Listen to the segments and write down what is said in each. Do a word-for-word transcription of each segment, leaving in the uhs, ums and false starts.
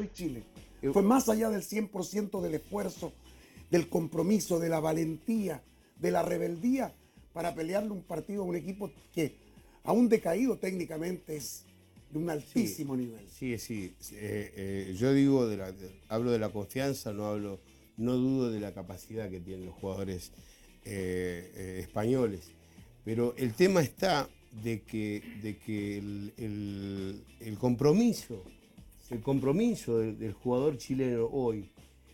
hoy Chile. Fue más allá del cien por ciento del esfuerzo, del compromiso, de la valentía, de la rebeldía para pelearle un partido a un equipo que, aún decaído técnicamente, es de un altísimo sí, nivel. Sí, sí. Eh, eh, yo digo, de la, de, hablo de la confianza, no hablo, no dudo de la capacidad que tienen los jugadores eh, eh, españoles. Pero el tema está de que, de que el, el, el compromiso, el compromiso del, del jugador chileno hoy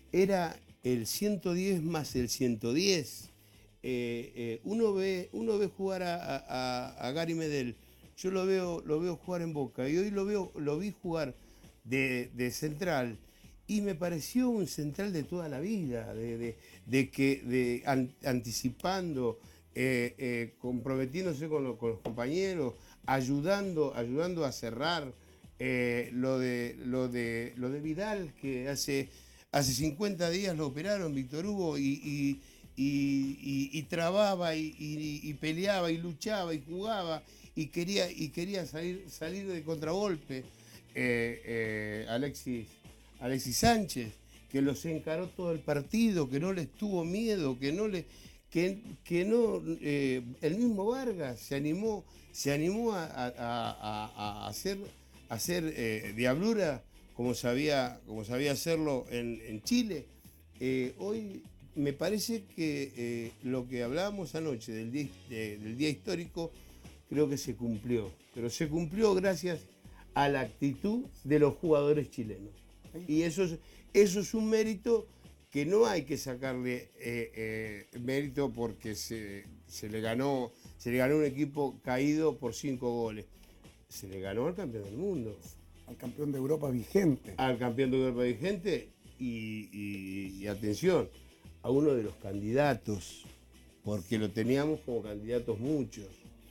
era el ciento diez más el ciento diez. Eh, eh, uno, ve, uno ve jugar a, a, a Gary Medel, yo lo veo, lo veo jugar en Boca y hoy lo, veo, lo vi jugar de, de central y me pareció un central de toda la vida, de, de, de que, de, an, anticipando, eh, eh, comprometiéndose con, lo, con los compañeros, ayudando, ayudando a cerrar. Eh, lo, de, lo, de, lo de Vidal, que hace, hace cincuenta días lo operaron, Víctor Hugo, y, y, y, y, y trababa y, y, y peleaba y luchaba y jugaba y quería, y quería salir, salir de contragolpe. Eh, eh, Alexis, Alexis Sánchez, que los encaró todo el partido, que no les tuvo miedo, que no le, que, que no, eh, el mismo Vargas se animó, se animó a, a, a, a hacer, a hacer eh, diablura como sabía, como sabía hacerlo en, en Chile. Eh, hoy me parece que eh, lo que hablábamos anoche del día, de, del día histórico, creo que se cumplió, pero se cumplió gracias a la actitud de los jugadores chilenos. Y eso es, eso es un mérito que no hay que sacarle eh, eh, mérito porque se, se, le ganó, se le ganó un equipo caído por cinco goles. Se le ganó al campeón del mundo. Al campeón de Europa vigente. Al campeón de Europa vigente y, y, y atención, a uno de los candidatos, porque lo teníamos como candidatos muchos.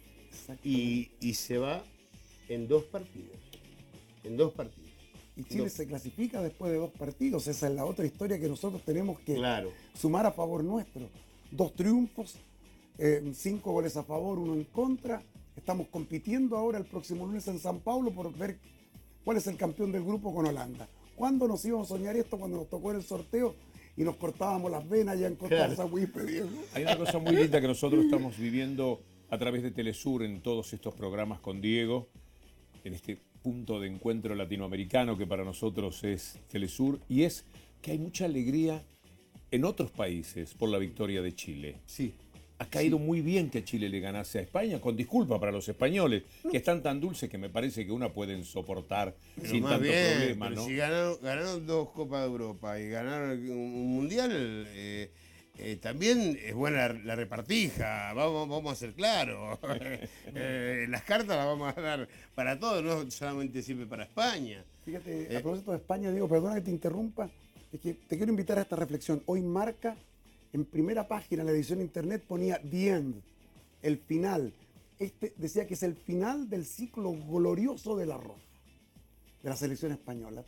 Y, y se va en dos partidos. En dos partidos. Y Chile dos. se clasifica después de dos partidos. Esa es la otra historia que nosotros tenemos que claro. sumar a favor nuestro. Dos triunfos, eh, cinco goles a favor, uno en contra. Estamos compitiendo ahora el próximo lunes en San Paulo por ver cuál es el campeón del grupo con Holanda. ¿Cuándo nos íbamos a soñar esto? Cuando nos tocó en el sorteo y nos cortábamos las venas ya en Costa Zahuipe, Diego. Hay una cosa muy linda que nosotros estamos viviendo a través de Telesur en todos estos programas con Diego, en este punto de encuentro latinoamericano que para nosotros es Telesur, y es que hay mucha alegría en otros países por la victoria de Chile. Sí. Ha caído sí. muy bien que Chile le ganase a España, con disculpa para los españoles, no. que están tan dulces que me parece que una pueden soportar pero sin tanto bien, problema, pero ¿no? Si ganaron, ganaron dos Copas de Europa y ganaron un Mundial, eh, eh, también es buena la, la repartija, vamos, vamos a ser claros. eh, las cartas las vamos a dar para todos, no solamente sirve para España. Fíjate, eh, a propósito de España, Diego, perdona que te interrumpa, es que te quiero invitar a esta reflexión. Hoy Marca, en primera página, en la edición de internet, ponía The End, el final. Este decía que es el final del ciclo glorioso del arroz, de la selección española.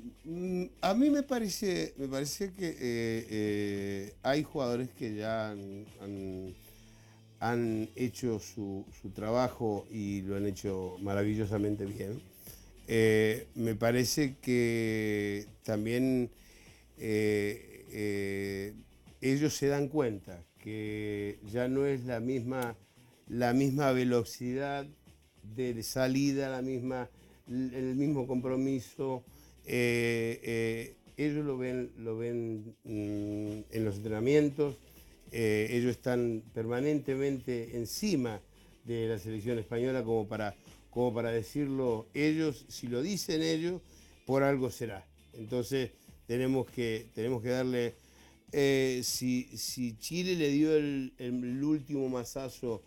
A mí me parece, me parece que eh, eh, hay jugadores que ya han, han, han hecho su, su trabajo y lo han hecho maravillosamente bien. Eh, me parece que también eh, eh, ellos se dan cuenta que ya no es la misma, la misma velocidad de salida, la misma, el mismo compromiso. Eh, eh, ellos lo ven, lo ven mmm, en los entrenamientos, eh, ellos están permanentemente encima de la selección española como para, como para decirlo ellos, si lo dicen ellos, por algo será. Entonces tenemos que, tenemos que darle, eh, si, si Chile le dio el, el último mazazo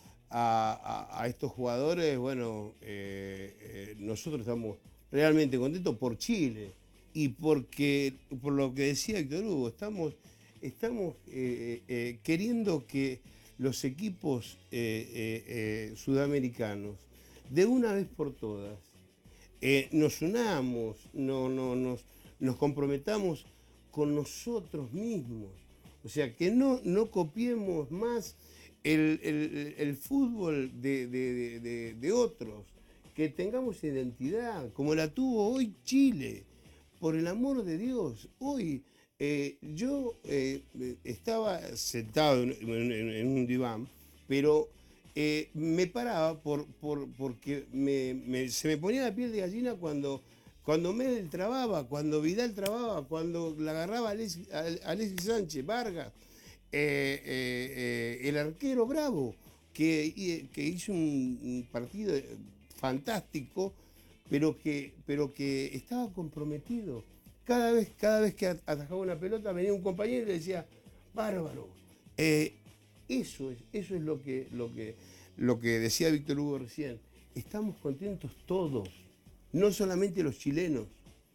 a, a, a estos jugadores, bueno, eh, eh, nosotros estamos realmente contentos por Chile y porque, por lo que decía Víctor Hugo, estamos, estamos eh, eh, queriendo que los equipos eh, eh, eh, sudamericanos, de una vez por todas, eh, nos unamos, no, no, nos, nos comprometamos con nosotros mismos. O sea, que no, no copiemos más el, el, el fútbol de, de, de, de otros, que tengamos identidad, como la tuvo hoy Chile. por el amor de Dios, hoy eh, yo eh, estaba sentado en, en- en un diván, pero eh, me paraba por, por- porque me- me- se me ponía la piel de gallina cuando, cuando Medel trababa, cuando Vidal trababa, cuando la agarraba Alexis, Alexis Sánchez, Vargas, eh, eh, eh, el arquero Bravo, que, que hizo un, un partido fantástico, pero que, pero que estaba comprometido. Cada vez, cada vez que atajaba una pelota venía un compañero y le decía, bárbaro. Eh, eso es, eso es lo que, lo que, lo que decía Víctor Hugo recién. Estamos contentos todos, no solamente los chilenos.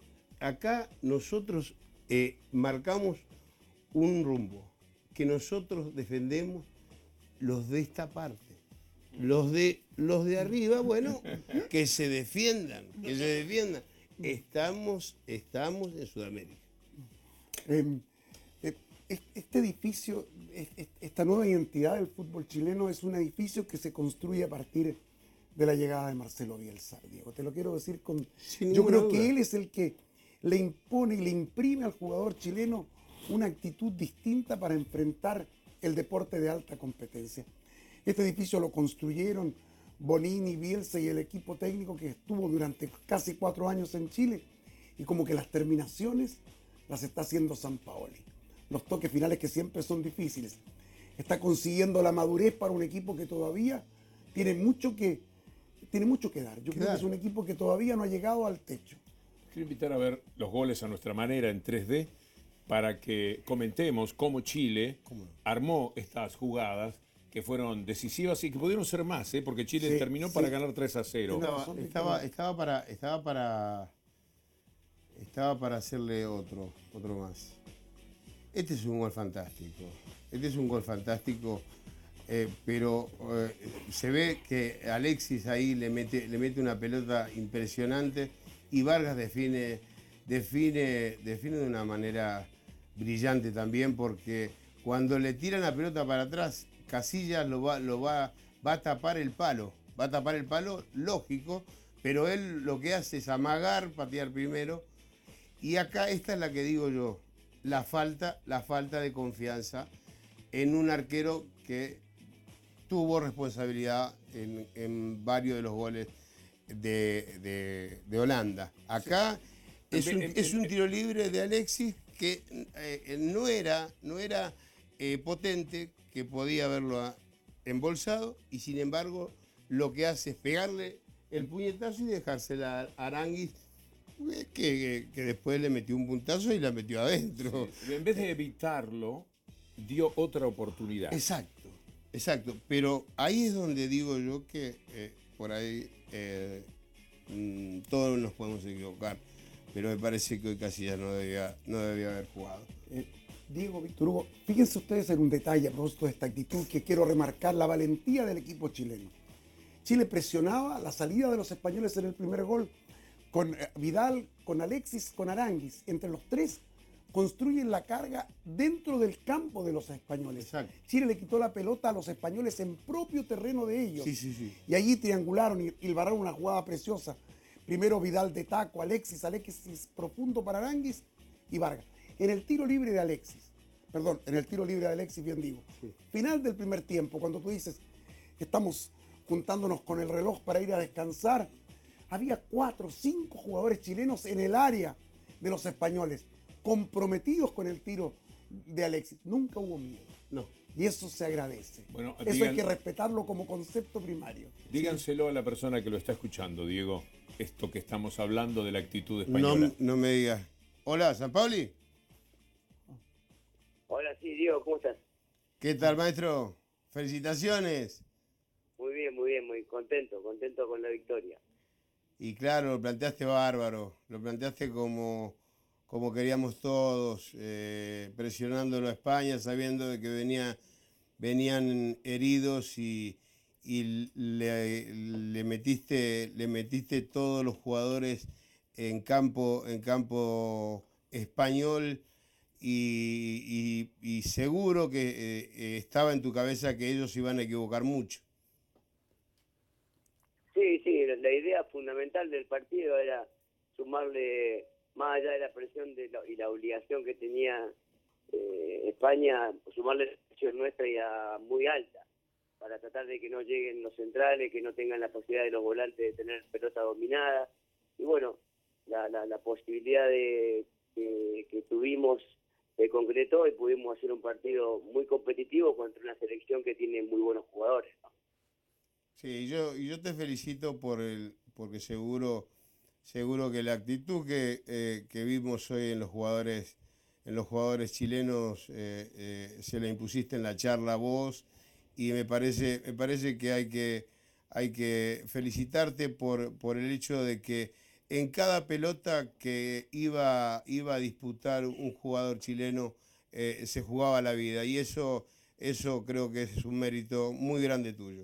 Acá nosotros eh, marcamos un rumbo que nosotros defendemos los de esta parte. Los de, los de arriba, bueno, que se defiendan, que se defiendan. Estamos, estamos en Sudamérica. Eh, eh, este edificio, esta nueva identidad del fútbol chileno es un edificio que se construye a partir de la llegada de Marcelo Bielsa, Diego. Te lo quiero decir con... Sin Yo creo duda. que él es el que le impone y le imprime al jugador chileno una actitud distinta para enfrentar el deporte de alta competencia. Este edificio lo construyeron Bonini, Bielsa y el equipo técnico que estuvo durante casi cuatro años en Chile, y como que las terminaciones las está haciendo Sampaoli. Los toques finales que siempre son difíciles. Está consiguiendo la madurez para un equipo que todavía tiene mucho que, tiene mucho que dar. Yo creo Claro. que es un equipo que todavía no ha llegado al techo. Quiero invitar a ver los goles a nuestra manera en tres D para que comentemos cómo Chile ¿Cómo no? armó estas jugadas que fueron decisivas y que pudieron ser más, ¿eh? Porque Chile Sí, terminó sí. para ganar tres a cero. Tiene Estaba, razón, estaba, Víctor. estaba para, estaba para, estaba para hacerle otro, otro más. Este es un gol fantástico. Este es un gol fantástico, eh, pero eh, se ve que Alexis ahí le mete, le mete una pelota impresionante y Vargas define, define, define de una manera brillante también, porque cuando le tiran la pelota para atrás, Casillas lo va, lo va, va a tapar el palo, va a tapar el palo, lógico, pero él lo que hace es amagar, patear primero, y acá esta es la que digo yo, la falta, la falta de confianza en un arquero que tuvo responsabilidad en, en varios de los goles de, de- de Holanda. Acá es un, es un tiro libre de Alexis que eh, no era, no era eh, potente, que podía haberlo a- embolsado, y sin embargo lo que hace es pegarle el puñetazo y dejársela a Aranguis, eh, que, que- que después le metió un puntazo y la metió adentro. En vez de evitarlo, dio otra oportunidad. Exacto, exacto. Pero ahí es donde digo yo que eh, por ahí eh, mm, todos nos podemos equivocar. Pero me parece que hoy Casillas no debía, no debía haber jugado. Eh, Diego, Víctor Hugo, fíjense ustedes en un detalle a propósito de esta actitud que quiero remarcar: la valentía del equipo chileno. Chile presionaba la salida de los españoles en el primer gol con eh, Vidal, con Alexis, con Aranguis. Entre los tres construyen la carga dentro del campo de los españoles. Exacto. Chile le quitó la pelota a los españoles en propio terreno de ellos. Sí, sí, sí. Y allí triangularon y hilvanaron una jugada preciosa. Primero Vidal de taco, Alexis, Alexis profundo para Aranguis y Vargas. En el tiro libre de Alexis, perdón, en el tiro libre de Alexis, bien digo. Sí. Final del primer tiempo, cuando tú dices que estamos juntándonos con el reloj para ir a descansar, había cuatro, cinco jugadores chilenos en el área de los españoles, comprometidos con el tiro de Alexis. Nunca hubo miedo. No. Y eso se agradece. Bueno, eso digan- hay que respetarlo como concepto primario. Díganselo a la persona que lo está escuchando, Diego, esto que estamos hablando de la actitud No, española. no me digas. Hola, San Pauli. Hola, sí, Diego, ¿cómo estás? ¿Qué tal, maestro? Felicitaciones. Muy bien, muy bien, muy contento, contento con la victoria. Y claro, lo planteaste bárbaro, lo planteaste como, como queríamos todos, eh, presionándolo a España, sabiendo de que venía, venían heridos y, y le, le metiste, le metiste todos los jugadores en campo, en campo español, y, y- y seguro que eh, eh, estaba en tu cabeza que ellos iban a equivocar mucho. Sí, sí, la la idea fundamental del partido era sumarle más allá de la presión de la, y la obligación que tenía eh, España, sumarle la presión nuestra ya muy alta, para tratar de que no lleguen los centrales, que no tengan la posibilidad de los volantes de tener pelota dominada. Y bueno, la, la, la posibilidad de, de que tuvimos se concretó y pudimos hacer un partido muy competitivo contra una selección que tiene muy buenos jugadores, ¿no? Sí, yo, y yo te felicito por el, porque seguro, seguro que la actitud que, eh, que vimos hoy en los jugadores, en los jugadores chilenos, eh, eh, se la impusiste en la charla vos, y me parece, me parece que hay que, hay que felicitarte por, por el hecho de que en cada pelota que iba, iba a disputar un jugador chileno, eh, se jugaba la vida, y eso, eso creo que es un mérito muy grande tuyo.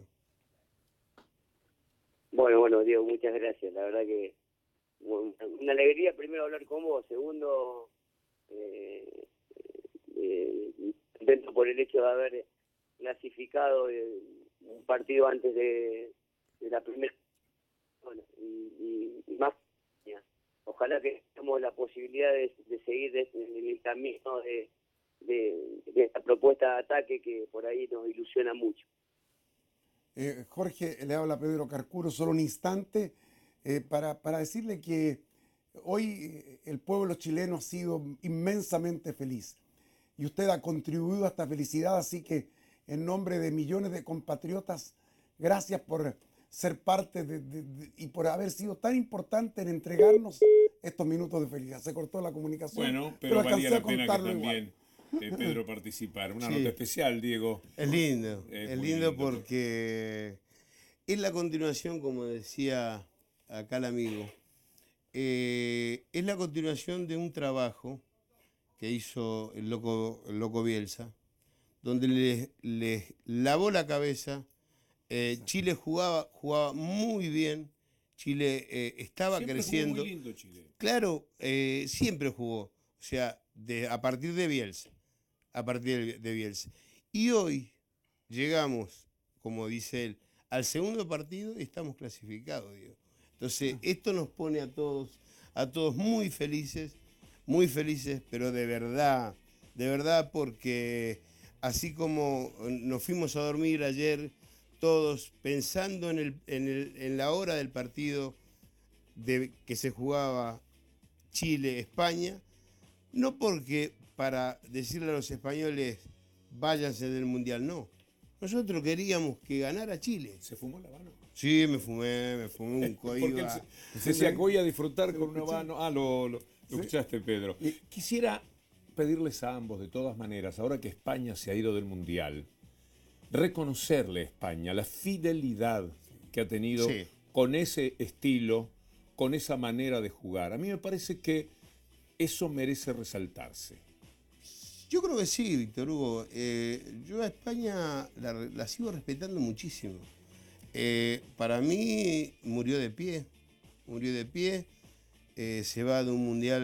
Bueno, bueno, Diego, muchas gracias. La verdad que bueno, una alegría primero hablar con vos. Segundo, eh, eh, contento por el hecho de haber clasificado eh, un partido antes de, de la primera. Bueno, y, y, y más. Ojalá que tengamos la posibilidad de, de seguir de, de, en el camino de, de, de esta propuesta de ataque que por ahí nos ilusiona mucho. Eh, Jorge, le habla Pedro Carcuro, solo un instante eh, para, para decirle que hoy el pueblo chileno ha sido inmensamente feliz y usted ha contribuido a esta felicidad, así que en nombre de millones de compatriotas, gracias por ser parte de, de, de, y por haber sido tan importante en entregarnos estos minutos de felicidad. Se cortó la comunicación. Bueno, pero, pero valía la pena que también igual. Eh, Pedro participar. Una sí. nota especial, Diego. Es lindo, es, es lindo, lindo porque es la continuación, como decía acá el amigo, eh, es la continuación de un trabajo que hizo el loco, el loco Bielsa, donde le, le lavó la cabeza. Eh, Chile jugaba, jugaba muy bien, Chile eh, estaba siempre creciendo. Jugó muy lindo Chile. Claro, eh, siempre jugó, o sea, de, a partir de Bielsa, a partir de Bielsa. Y hoy llegamos, como dice él, al segundo partido y estamos clasificados, Diego. Entonces, esto nos pone a todos, a todos muy felices, muy felices, pero de verdad, de verdad, porque así como nos fuimos a dormir ayer, todos pensando en, el, en, el, en la hora del partido de, que se jugaba Chile-España, no porque para decirle a los españoles váyanse del Mundial, no. Nosotros queríamos que ganara Chile. ¿Se fumó el habano? Sí, me fumé, me fumé un coiba. Se, se sacó a disfrutar con un habano. Ah, lo, lo, lo ¿sí? escuchaste, Pedro. Quisiera pedirles a ambos, de todas maneras, ahora que España se ha ido del Mundial, reconocerle a España la fidelidad que ha tenido sí. con ese estilo, con esa manera de jugar. A mí me parece que eso merece resaltarse. Yo creo que sí, Víctor Hugo. Eh, yo a España la, la sigo respetando muchísimo. Eh, para mí murió de pie, murió de pie. Eh, se va de un mundial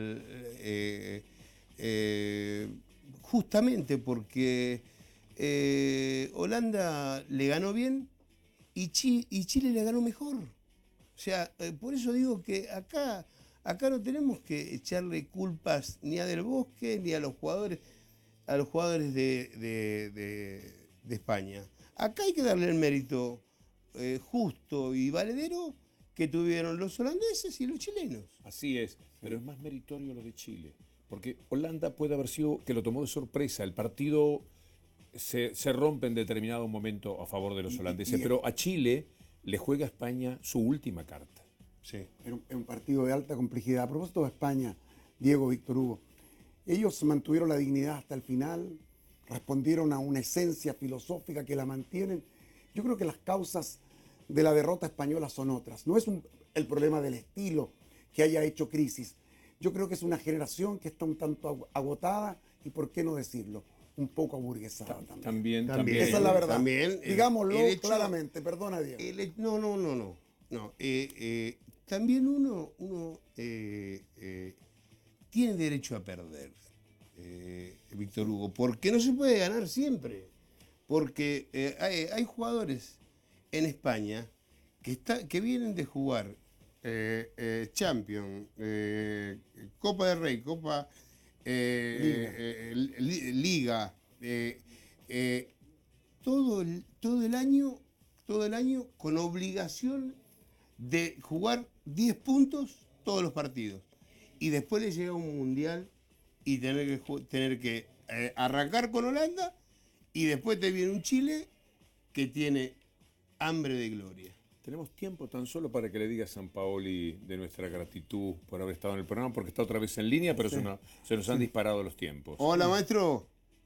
eh, eh, justamente porque eh, Holanda le ganó bien y, Chi, y Chile le ganó mejor. O sea, eh, por eso digo que acá... Acá no tenemos que echarle culpas ni a Del Bosque ni a los jugadores, a los jugadores de, de, de, de España. Acá hay que darle el mérito eh, justo y valedero que tuvieron los holandeses y los chilenos. Así es, pero es más meritorio lo de Chile, porque Holanda puede haber sido que lo tomó de sorpresa. El partido se, se rompe en determinado momento a favor de los holandeses, y, y, pero a Chile le juega a España su última carta. Sí. Era un, un partido de alta complejidad. A propósito de España, Diego, Víctor Hugo, ellos mantuvieron la dignidad hasta el final, respondieron a una esencia filosófica que la mantienen. Yo creo que las causas de la derrota española son otras. No es un, el problema del estilo que haya hecho crisis. Yo creo que es una generación que está un tanto agotada y, ¿por qué no decirlo?, un poco aburguesada también. También, también. Esa es la verdad. También, Digámoslo el hecho, claramente. Perdona, Diego. El, no, no, no, no. no eh, eh, También uno, uno eh, eh, tiene derecho a perder, eh, Víctor Hugo, porque no se puede ganar siempre. Porque eh, hay, hay jugadores en España que, está, que vienen de jugar eh, eh, Champions, eh, Copa del Rey, Copa eh, Liga, eh, li- Liga eh, eh, todo, el, todo el año, todo el año con obligación de jugar diez puntos todos los partidos. Y después le llega un mundial y tener que, ju- tener que eh, arrancar con Holanda y después te viene un Chile que tiene hambre de gloria. Tenemos tiempo tan solo para que le diga a Sampaoli de nuestra gratitud por haber estado en el programa, porque está otra vez en línea, pero Sí. se, nos, se nos han disparado los tiempos. Hola, maestro.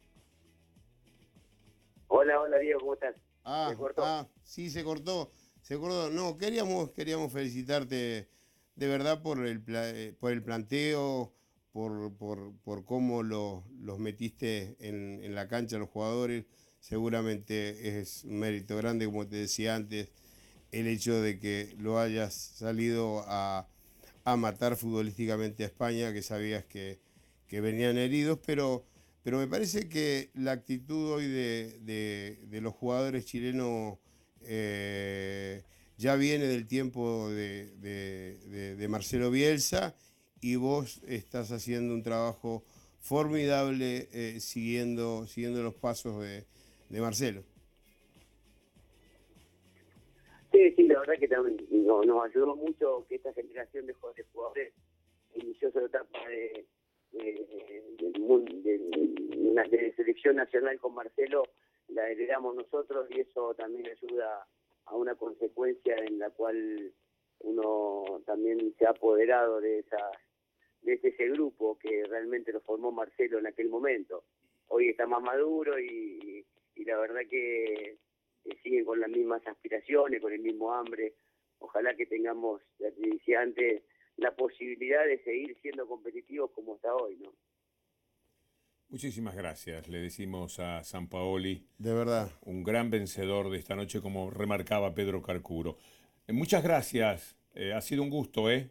Hola, hola Diego, ¿cómo estás? Ah, ¿Se cortó? ah, sí, se cortó. Se cortó. No, queríamos, queríamos felicitarte de verdad por el, pla- eh, por el planteo, por, por, por cómo lo- los metiste en, en la cancha los jugadores. Seguramente es un mérito grande, como te decía antes, el hecho de que lo hayas salido a, a matar futbolísticamente a España, que sabías que, que venían heridos, pero, pero me parece que la actitud hoy de, de- de los jugadores chilenos eh, ya viene del tiempo de, de- de- de Marcelo Bielsa y vos estás haciendo un trabajo formidable eh, siguiendo, siguiendo los pasos de, de Marcelo. Sí, sí, la verdad que también no- nos ayudó mucho que esta generación de jugadores, jugadores inició su etapa de, de, del mun- de- una- de selección nacional con Marcelo, la heredamos nosotros y eso también ayuda a una consecuencia en la cual uno también se ha apoderado de esa de ese, ese grupo que realmente lo formó Marcelo en aquel momento. Hoy está más maduro y, y la verdad que que siguen con las mismas aspiraciones, con el mismo hambre. Ojalá que tengamos, ya te decía antes, la posibilidad de seguir siendo competitivos como hasta hoy, ¿no? Muchísimas gracias, le decimos a Sampaoli, De verdad. un gran vencedor de esta noche, como remarcaba Pedro Carcuro. Eh, muchas gracias, eh, ha sido un gusto, ¿eh?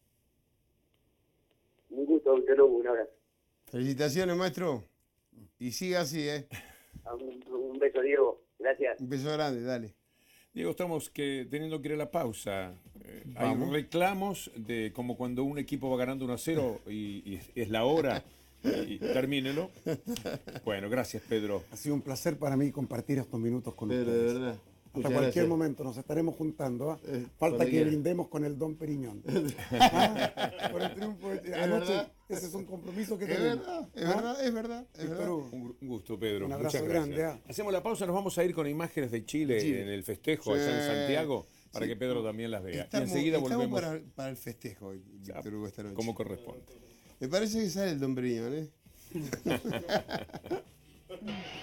Un gusto, Víctor Hugo, un abrazo. Felicitaciones, maestro. Y siga así, ¿eh? Un, un beso, Diego. Gracias. Un beso grande, dale. Diego, estamos que, teniendo que ir a la pausa. Eh, hay Vamos. reclamos de como cuando un equipo va ganando uno a cero y, y es, es la hora. Y termínelo. Bueno, gracias, Pedro. Ha sido un placer para mí compartir estos minutos con Pedro, de ustedes. verdad. Hasta Muchas cualquier gracias. momento nos estaremos juntando. ¿ah? Eh, Falta cuando que quiera. brindemos con el Don Periñón. ¿Ah? Por el triunfo de Es anoche. verdad. Ese es un compromiso que Es tenemos. verdad, es ¿Ah? verdad, es verdad. Es Víctor verdad. Hugo, Un, un gusto, Pedro. Un abrazo Muchas grande, gracias. ah. Hacemos la pausa, nos vamos a ir con imágenes de Chile, Chile. en el festejo Sí. allá en Santiago, para Sí. que Pedro también las vea. Estamos, y enseguida estamos volvemos para, para el festejo, Víctor Hugo, esta noche. como corresponde. Me parece que sale el Don Briñón, ¿eh?